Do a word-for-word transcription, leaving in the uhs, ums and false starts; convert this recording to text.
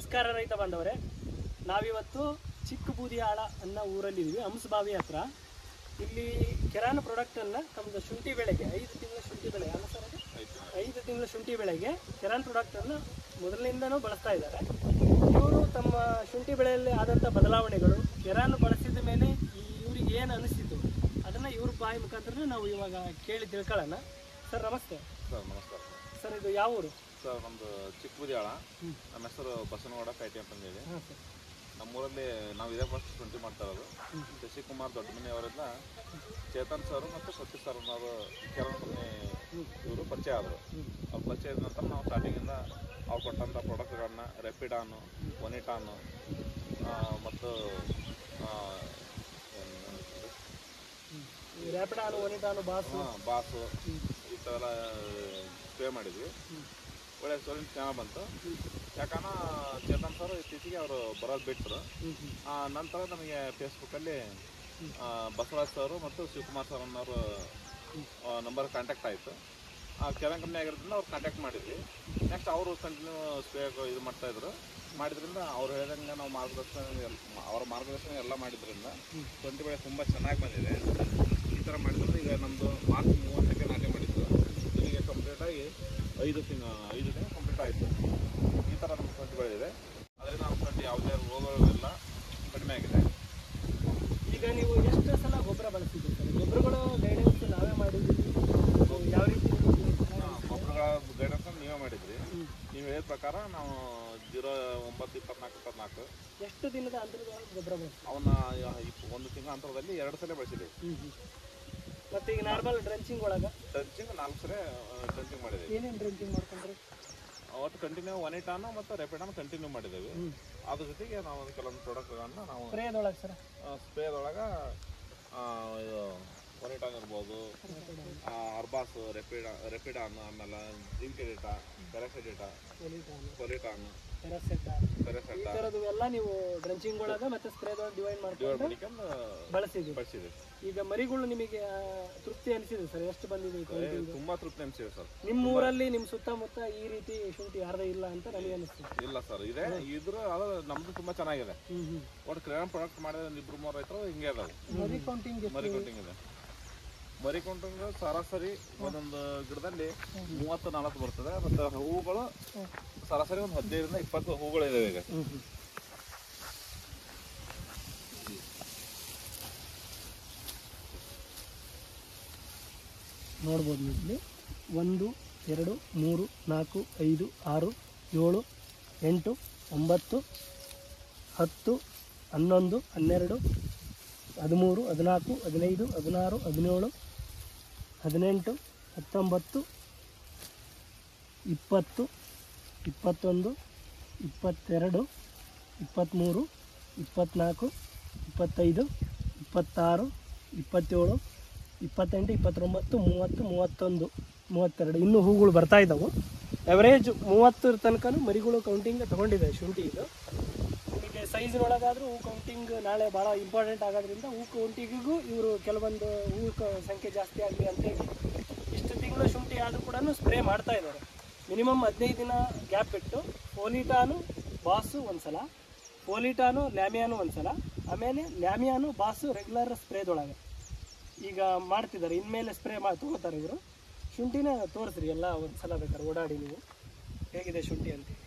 ನಮಸ್ಕಾರ ರೈತ ಬಾಂಧವರೇ, ನಾವಿವತ್ತು ಚಿಕ್ಕ ಬೂದಿಯಾಳ ಅನ್ನೋ ಊರಲ್ಲಿದ್ದೀವಿ. ಹಂಸಬಾವಿ ಹತ್ರ. ಇಲ್ಲಿ ಕೆರಾನ್ ಪ್ರಾಡಕ್ಟನ್ನು ತಮ್ಮದು ಶುಂಠಿ ಬೆಳೆಗೆ ಐದು ತಿಂಗಳ ಶುಂಠಿ ಬೆಳೆ ಅಲ್ಲ ಸರ್, ಅದು ಐದು ತಿಂಗಳ ಶುಂಠಿ ಬೆಳೆಗೆ ಕೆರಾನ್ ಪ್ರಾಡಕ್ಟನ್ನು ಮೊದಲಿನಿಂದನೂ ಬಳಸ್ತಾ ಇದ್ದಾರೆ. ಇವರು ತಮ್ಮ ಶುಂಠಿ ಬೆಳೆಯಲ್ಲಿ ಆದಂಥ ಬದಲಾವಣೆಗಳು, ಕೆರಾನ್ ಬಳಸಿದ ಮೇಲೆ ಈ ಇವ್ರಿಗೆ ಏನು ಅನಿಸಿತು ಅದನ್ನು ಇವ್ರ ಬಾಯಿ ಮುಖಾಂತರ ನಾವು ಇವಾಗ ಕೇಳಿ ತಿಳ್ಕೊಳ್ಳೋಣ. ಸರ್ ನಮಸ್ತೆ. ಸರ್ ನಮಸ್ಕಾರ ಸರ್, ಇದು ಯಾವ ಊರು ಸರ್? ನಮ್ಮದು ಚಿಕ್ಕ ಬೂದಿಯಾಳ. ನಮ್ಮ ಹೆಸರು ಬಸವನಗೌಡ ಕೈಟಿ ಅಂತಂದೇಳಿ. ನಮ್ಮೂರಲ್ಲಿ ನಾವು ಇದೇ ಫಸ್ಟ್ ಶುಂಠಿ ಮಾಡ್ತಾ ಇರೋದು. ಶಶಿಕುಮಾರ್ ದೊಡ್ಡಮನಿ ಅವರಿಂದ ಚೇತನ್ ಸರ್ ಮತ್ತು ಸತೀಶ್ ಸರ್ ಅನ್ನೋರು ಕೆರಾನ್ ಕಂಪ್ನಿ ಇವರು ಪರಿಚಯ ಆದರು. ಅವ್ರು ಪರಿಚಯ ಆದ ನಂತರ ನಾವು ಸ್ಟಾರ್ಟಿಂಗಿಂದ ಅವ್ರು ಕೊಟ್ಟಂಥ ಪ್ರಾಡಕ್ಟ್ಗಳನ್ನ ರೆಪಿಡಾನು, ಒನಿಟಾನು ಮತ್ತು ರ್ಯಾಪಿಡಾನು, ಒನಿಟಾನು, ಬಾಸು ಬಾಸು ಈ ಥರ ಸ್ಪ್ರೇ ಮಾಡಿದ್ವಿ. ಒಳ್ಳೆ ಸೋಲಿನ ಚೆನ್ನಾಗಿ ಬಂತು. ಯಾಕಂದ್ರೆ ಚೇತನ್ ಸರ್ ಇತ್ತೀಚೆಗೆ ಅವರು ಬರೋದು ಬಿಟ್ಟರು. ನಂತರ ನಮಗೆ ಫೇಸ್ಬುಕ್ಕಲ್ಲಿ ಬಸವರಾಜ್ ಸರು ಮತ್ತು ಶಿವಕುಮಾರ್ ಸರ್ ಅನ್ನೋರು ನಂಬರ್ ಕಾಂಟ್ಯಾಕ್ಟ್ ಆಯಿತು. ಕೆರಾನ್ ಕಂಪ್ನಿ ಆಗಿರೋದ್ರಿಂದ ಅವ್ರು ಕಾಂಟ್ಯಾಕ್ಟ್ ಮಾಡಿದ್ವಿ. ನೆಕ್ಸ್ಟ್ ಅವರು ಕಂಟಿನ್ಯೂ ಸ್ಪ್ರೇ ಇದು ಮಾಡ್ತಾಯಿದ್ರು. ಮಾಡಿದ್ರಿಂದ ಅವ್ರು ಹೇಳಿದಂಗೆ ನಾವು ಮಾರ್ಗದರ್ಶನ ಅವರ ಮಾರ್ಗದರ್ಶನ ಎಲ್ಲ ಮಾಡಿದ್ರಿಂದ ಶುಂಠಿ ಬೆಳೆ ತುಂಬ ಚೆನ್ನಾಗಿ ಬಂದಿದೆ. ಈ ಥರ ಮಾಡಿದ್ರೆ ಈಗ ನಮ್ಮದು ಮಾರ್ಚ್ ಮೂವತ್ತಕ್ಕೆ ನಾಟಿ ಮಾಡಿದ್ದು, ಇಲ್ಲಿಗೆ ಕಂಪ್ಲೀಟಾಗಿ ಐದು ತಿಂಗ ಐದು ದಿನ ಕಂಪ್ಲೀಟ್ ಆಯಿತು. ಈ ಥರ ನಮ್ಮ ಶುಂಠಿ ಬೆಳೆದಿದೆ. ಅದರಿಂದ ನಮ್ಮ ಶುಂಠಿ ಯಾವುದೇ ರೋಗಗಳೆಲ್ಲ ಕಡಿಮೆ ಆಗಿದೆ. ಈಗ ನೀವು ಎಷ್ಟು ಸಲ ಗೊಬ್ಬರ ಬಳಸಿದ್ದೀರಿ ಸರ್? ಗೊಬ್ಬರಗಳು ಗೈಡೆನ್ಸ್ ನಾವೇ ಮಾಡಿದ್ದೀವಿ. ಯಾವ ರೀತಿ ಗೊಬ್ಬರಗಳ ಗೈಡೆನ್ಸ್ ನೀವೇ ಮಾಡಿದ್ರಿ. ನೀವು ಹೇಳಿದ ಪ್ರಕಾರ ನಾವು ಜೀರೋ ಒಂಬತ್ತು ಇಪ್ಪತ್ನಾಲ್ಕು ಇಪ್ಪತ್ನಾಲ್ಕು ಎಷ್ಟು ದಿನದ ಅಂತರದ ಗೊಬ್ಬರ ಬಳಸ್ತೀವಿ? ಅವನ್ನ ಒಂದು ತಿಂಗಳ ಅಂತರದಲ್ಲಿ ಎರಡು ಸಲ ಬಳಸಿದ್ದೀವಿ. ಮತ್ತು ಈಗ ನಾರ್ಮಲ್ ಡ್ರೆಂಚಿಂಗ್ ಒಳಗೆ ಡ್ರೆಂಚಿಂಗ್ ನಾಲ್ಕು ಸಲ ಡ್ರೆಂಚಿಂಗ್ ಮಾಡಿದ್ದೀವಿ. ಏನೇನು ಡ್ರೆಂಚಿಂಗ್ ಮಾಡ್ಕೊಂಡ್ರಿ? ಅವತ್ತು ಕಂಟಿನ್ಯೂ ಒನಿಟಾನು ಮತ್ತು ರೆಪಿಡಾನು ಕಂಟಿನ್ಯೂ ಮಾಡಿದ್ದೇವೆ. ಅದ್ರ ಜೊತೆಗೆ ನಾವು ಕೆಲವೊಂದು ಪ್ರಾಡಕ್ಟ್ಗಳನ್ನು ನಾವು ಸ್ಪ್ರೇದೊಳಗೆ ಸರ್ ಸ್ಪ್ರೇದೊಳಗೆ ಇದು ಒನಿಟಾನ್ ಇರ್ಬೋದು, ಅರ್ಬಾಸ್, ರೆಪಿಡ ರೆಪಿಡಾನ್, ಆಮೇಲೆ ಜಿಂಕೆಡಿಟಾ, ಪೆರಾಸಿಡಿಟಾ, ಕೊಲಿಟಾನ್, ಈ ಥರದ್ದು ಎಲ್ಲ ನೀವು ಡ್ರೆಂಚಿಂಗ್ ಒಳಗೆ ಮತ್ತು ಸ್ಪ್ರೇದೊಳಗೆ ಡಿವೈಡ್ ಮಾಡ್ಕೊಂಡು ಬಳಸಿದ್ದೀವಿ ಬಳಸಿದ್ದೀವಿ ಈಗ ಮರಿಗಳು ನಿಮಗೆ ತೃಪ್ತಿ ಅನಿಸಿದೆ ಸರ್? ಎಷ್ಟು ಬಂದಿದೆ? ತುಂಬಾ ತೃಪ್ತಿ ಅನಿಸಿದೆ ಸರ್. ನಿಮ್ಮ ಊರಲ್ಲಿ ನಿಮ್ಮ ಸುತ್ತಮುತ್ತ ಈ ರೀತಿ ಶುಂಠಿ ಯಾರ್ದೇ ಇಲ್ಲ ಅಂತ ನನಗೆ ಅನಿಸ್ತಿದೆ. ಇಲ್ಲ ಸರ್, ಇದೆ. ಇದ್ರ ಅದು ನಮ್ದು ತುಂಬಾ ಚೆನ್ನಾಗಿದೆ. ಒಟ್ಟು ಕೆರಾನ್ ಪ್ರಾಡಕ್ಟ್ ಮಾಡಿದ ಒಂದು ಇಬ್ರು ಮೂರು ರೈತರು ಹಿಂಗೆ ಅದಾವೆ. ಮರಿ ಕೌಂಟಿಂಗ್ ಮರಿ ಕೌಂಟಿಂಗ್ ಇದೆ. ಮರಿ ಕೌಂಟಿಂಗ್ ಸರಾಸರಿ ಒಂದೊಂದು ಗಿಡದಲ್ಲಿ ಮೂವತ್ತು ನಾಲ್ಕು ಬರ್ತದೆ. ಮತ್ತು ಹೂವುಗಳು ಸರಾಸರಿ ಒಂದು ಹದಿನೈದರಿಂದ ಇಪ್ಪತ್ತು ಹೂಗಳು ಇದಾವೆ ಈಗ. ನೋಡ್ಬೋದು ಇಲ್ಲಿ ಒಂದು ಎರಡು ಮೂರು ನಾಲ್ಕು ಐದು ಆರು ಏಳು ಎಂಟು ಒಂಬತ್ತು ಹತ್ತು ಹನ್ನೊಂದು ಹನ್ನೆರಡು ಹದಿಮೂರು ಹದಿನಾಲ್ಕು ಹದಿನೈದು ಹದಿನಾರು ಹದಿನೇಳು ಹದಿನೆಂಟು ಹತ್ತೊಂಬತ್ತು ಇಪ್ಪತ್ತು ಇಪ್ಪತ್ತೊಂದು ಇಪ್ಪತ್ತೆರಡು ಇಪ್ಪತ್ತ್ಮೂರು ಇಪ್ಪತ್ತ್ನಾಲ್ಕು ಇಪ್ಪತ್ತೈದು ಇಪ್ಪತ್ತಾರು ಇಪ್ಪತ್ತೇಳು ಇಪ್ಪತ್ತೆಂಟು ಇಪ್ಪತ್ತೊಂಬತ್ತು ಮೂವತ್ತು ಮೂವತ್ತೊಂದು ಮೂವತ್ತೆರಡು ಇನ್ನೂ ಹೂಗಳು ಬರ್ತಾ ಇದ್ದಾವೆ. ಎವರೇಜ್ ಮೂವತ್ತರ ತನಕ ಮರಿಗಳು ಕೌಂಟಿಂಗ್ ತೊಗೊಂಡಿದೆ ಶುಂಠಿ. ಇದು ನಿಮಗೆ ಸೈಜ್ನೊಳಗಾದರೂ ಹೂ ಕೌಂಟಿಂಗ್ ನಾಳೆ ಭಾಳ ಇಂಪಾರ್ಟೆಂಟ್ ಆಗೋದ್ರಿಂದ ಹೂ ಕೌಂಟಿಂಗಿಗೂ ಇವರು ಕೆಲವೊಂದು ಹೂ ಸಂಖ್ಯೆ ಜಾಸ್ತಿ ಆಗಲಿ ಅಂತೇಳಿ ಇಷ್ಟು ತಿಂಗಳು ಶುಂಠಿ ಆದರೂ ಕೂಡ ಸ್ಪ್ರೇ ಮಾಡ್ತಾ ಇದ್ದಾರೆ. ಮಿನಿಮಮ್ ಹದಿನೈದು ದಿನ ಗ್ಯಾಪ್ ಬಿಟ್ಟು ಫೋಲಿಟಾನು ಬಾಸು ಒಂದು ಸಲ, ಫೋಲಿಟಾನು ಲ್ಯಾಮಿಯಾನು ಒಂದು ಸಲ, ಆಮೇಲೆ ಲ್ಯಾಮಿಯಾನು ಬಾಸು ರೆಗ್ಯುಲರ್ ಸ್ಪ್ರೇದೊಳಗೆ ಈಗ ಮಾಡ್ತಿದ್ದಾರೆ. ಇನ್ಮೇಲೆ ಸ್ಪ್ರೇ ಮಾಡಿ ತೊಗೋತಾರೆ ಇವರು. ಶುಂಠಿನ ತೋರಿಸ್ರಿ ಎಲ್ಲ ಒಂದು ಸಲ ಬೇಕಾದ್ರೆ ಓಡಾಡಿ ನೀವು ಹೇಗಿದೆ ಶುಂಠಿ ಅಂತ.